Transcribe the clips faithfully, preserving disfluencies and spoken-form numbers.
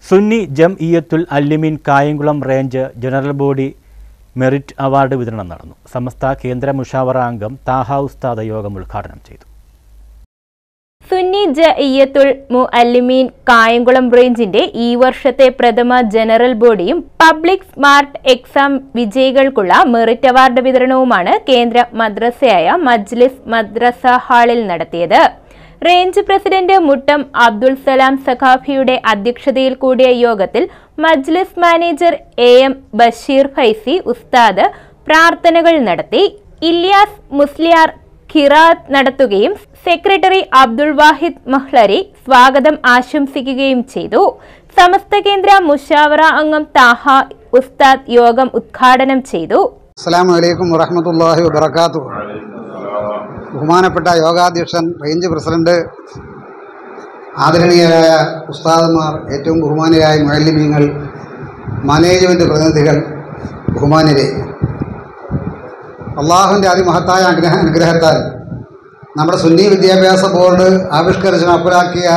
Sunni Jamiyyathul Muallimeen Kayamkulam range general body merit award വിതരണം നടന്നു. സമസ്ത കേന്ദ്ര മുഷാവറ അംഗം താഹ ഉസ്താദ് യോഗം ഉദ്ഘാടനം ചെയ്തു. സുന്നി ജംഇയ്യത്തുൽ മുഅല്ലിമീൻ കായംകുളം റേഞ്ചിന്റെ ഈ വർഷത്തെ പ്രഥമ ജനറൽ ബോഡിയും പബ്ലിക് സ്മാർട്ട് എക്സാം വിജയികൾക്കുള്ള മെറിറ്റ് അവാർഡ് വിതരണവുമാണ് കേന്ദ്ര മദ്രസയായ മജ്ലിസ് മദ്രസ ഹാളിൽ നടത്തിയത്. റേഞ്ച് പ്രസിഡന്റ് മുട്ടം അബ്ദുൽ സലാം സഖാഫിയുടെ അധ്യക്ഷതയിൽ കൂടിയ യോഗത്തിൽ Majlis manager A M Basheer Faizi ഉസ്താദ് പ്രാർത്ഥനകൾ നടത്തി. ഇല്യാസ് മുസ്ലിയാർ ഖിറാത്ത് നടത്തുകയും സെക്രട്ടറി അബ്ദുൾ വാഹിദ് മഹ്ലരി സ്വാഗതം ആശംസിക്കുകയും ചെയ്തു. സമസ്ത കേന്ദ്ര മുഷാവറ അംഗം താഹ ഉസ്താദ് യോഗം ഉദ്ഘാടനം ചെയ്തു. അസ്സലാമു അലൈക്കും വറഹ്മത്തുള്ളാഹി വബറകാതുഹു. ബഹുമാനപ്പെട്ട യോഗാധ്യക്ഷൻ, റേഞ്ച് പ്രസിഡന്റ്, ആദരണീയരായ ഉസ്താദന്മാർ, ഏറ്റവും ബഹുമാനരായ മുഅല്ലിമീങ്ങൾ, മാനേജ്മെൻറ്റ് പ്രതിനിധികൾ, ബഹുമാനരെ, അള്ളാഹുവിൻ്റെ അതിമഹത്തായ അനുഗ്രഹ അനുഗ്രഹത്താൽ നമ്മുടെ സുന്നി വിദ്യാഭ്യാസ ബോർഡ് ആവിഷ്കരിച്ച് നടപ്പിലാക്കിയ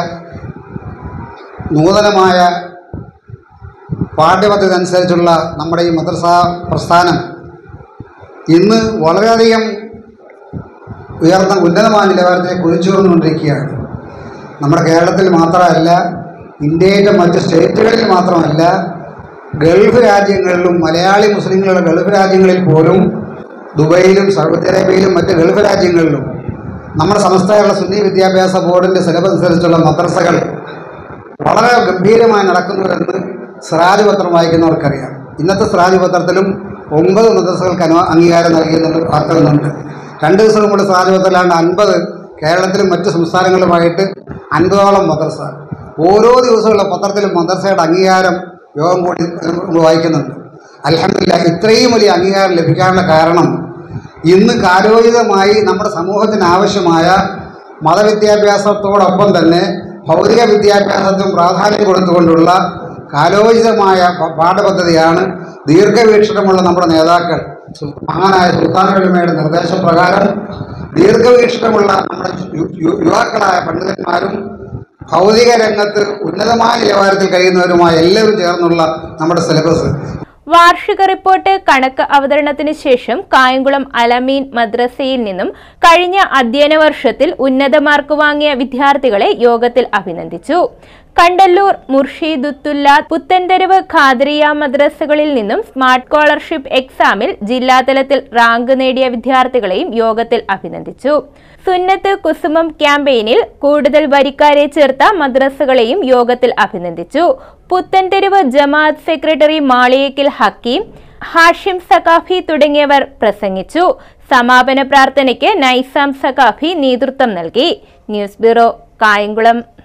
നൂതനമായ പാഠ്യപദ്ധതി അനുസരിച്ചുള്ള നമ്മുടെ ഈ മദ്രസ പ്രസ്ഥാനം ഇന്ന് വളരെയധികം ഉയർന്ന ഉന്നതമായ നിലവാരത്തിലേക്ക് കുതിച്ചു വന്നുകൊണ്ടിരിക്കുകയാണ്. നമ്മുടെ കേരളത്തിൽ മാത്രമല്ല, ഇന്ത്യയിലെ മറ്റ് സ്റ്റേറ്റുകളിൽ മാത്രമല്ല, ഗൾഫ് രാജ്യങ്ങളിലും മലയാളി മുസ്ലിങ്ങളുടെ ഗൾഫ് രാജ്യങ്ങളിൽ പോലും, ദുബൈയിലും സൗദി അറേബ്യയിലും മറ്റ് ഗൾഫ് രാജ്യങ്ങളിലും നമ്മുടെ സമസ്തയുള്ള സുന്നി വിദ്യാഭ്യാസ ബോർഡിൻ്റെ സിലബസ് അനുസരിച്ചുള്ള മദ്രസകൾ വളരെ ഗംഭീരമായി നടക്കുന്നുവെന്ന് സിറാജ് പത്രം വായിക്കുന്നവർക്കറിയാം. ഇന്നത്തെ സിറാജ് പത്രത്തിലും ഒമ്പത് മദ്രസകൾക്ക് അനു അംഗീകാരം നൽകിയെന്നുള്ള വാർത്ത വന്നുണ്ട്. രണ്ട് ദിവസം കൂടെ സിറാജ് പത്രത്തിലാണ്ട് അൻപത്, കേരളത്തിലും മറ്റ് സംസ്ഥാനങ്ങളുമായിട്ട് അൻപതോളം മദ്രസ. ഓരോ ദിവസമുള്ള പത്രത്തിലും മദ്രസയുടെ അംഗീകാരം യോഗം കൂടി വായിക്കുന്നുണ്ട്. അൽഹംദുലില്ലാഹ്, ഇത്രയും വലിയ അംഗീകാരം ലഭിക്കാനുള്ള കാരണം ഇന്ന് കാലോചിതമായി നമ്മുടെ സമൂഹത്തിന് ആവശ്യമായ മതവിദ്യാഭ്യാസത്തോടൊപ്പം തന്നെ ഭൗതിക വിദ്യാഭ്യാസത്തിനും പ്രാധാന്യം കൊടുത്തുകൊണ്ടുള്ള കാലോചിതമായ പാഠപദ്ധതിയാണ് ദീർഘവീക്ഷണമുള്ള നമ്മുടെ നേതാക്കൾ മഹാനായ സുൽത്താൻ ഉലമയുടെ നിർദ്ദേശപ്രകാരം ദീർഘവീക്ഷണമുള്ള നമ്മുടെ യുവാക്കളായ പണ്ഡിതന്മാരും ഭൗതിക രംഗത്ത് ഉന്നതമായ നിലവാരത്തിൽ കഴിയുന്നവരുമായ എല്ലാവരും ചേർന്നുള്ള നമ്മുടെ സിലബസ്. വാർഷിക റിപ്പോർട്ട് കണക്ക് അവതരണത്തിന് ശേഷം കായംകുളം അലമീൻ മദ്രസയിൽ നിന്നും കഴിഞ്ഞ അധ്യയന വർഷത്തിൽ ഉന്നത മാർക്ക് വാങ്ങിയ വിദ്യാർത്ഥികളെ യോഗത്തിൽ അഭിനന്ദിച്ചു. കണ്ടല്ലൂർ, മുർഷിദുത്തുല്ല, പുത്തൻതെരുവ് ഖാദിറിയ മദ്രസകളിൽ നിന്നും സ്മാർട്ട് സ്കോളർഷിപ്പ് എക്സാമിൽ ജില്ലാതലത്തിൽ റാങ്ക് നേടിയ വിദ്യാർത്ഥികളെയും യോഗത്തിൽ അഭിനന്ദിച്ചു. സുന്നത്ത് കുസുമം ക്യാമ്പയിനിൽ കൂടുതൽ വരിക്കാരെ ചേർത്ത മദ്രസകളെയും യോഗത്തിൽ അഭിനന്ദിച്ചു. പുത്തൻതെരുവ് ജമാഅത്ത് സെക്രട്ടറി മാളിയേക്കിൽ ഹക്കീം, ഹാഷിം സഖാഫി തുടങ്ങിയവർ പ്രസംഗിച്ചു. സമാപന പ്രാർത്ഥനയ്ക്ക് നൈസാം സഖാഫി നേതൃത്വം നൽകി. News bureau, Kayamkulam.